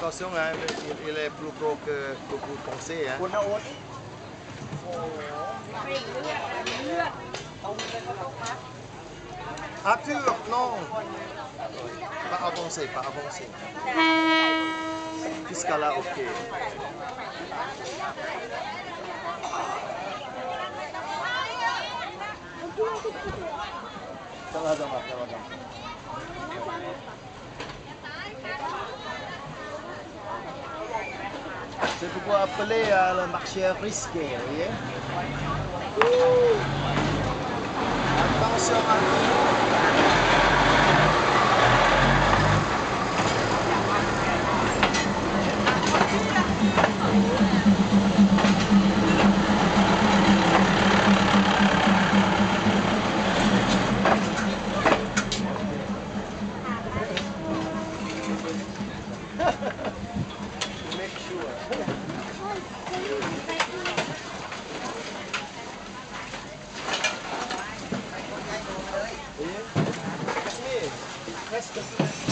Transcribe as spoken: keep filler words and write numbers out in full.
attention, hein, il, il est plus gros que, que vous pensez. Hein. คุณนะโอ๊ต Arthur, non. Pas avancer, pas avancer. Jusqu'à là, ok. Ça va, ça va, ça va. C'est pourquoi appeler à le marché risqué, vous voyez. Attention à make sure. Voyez? Presque.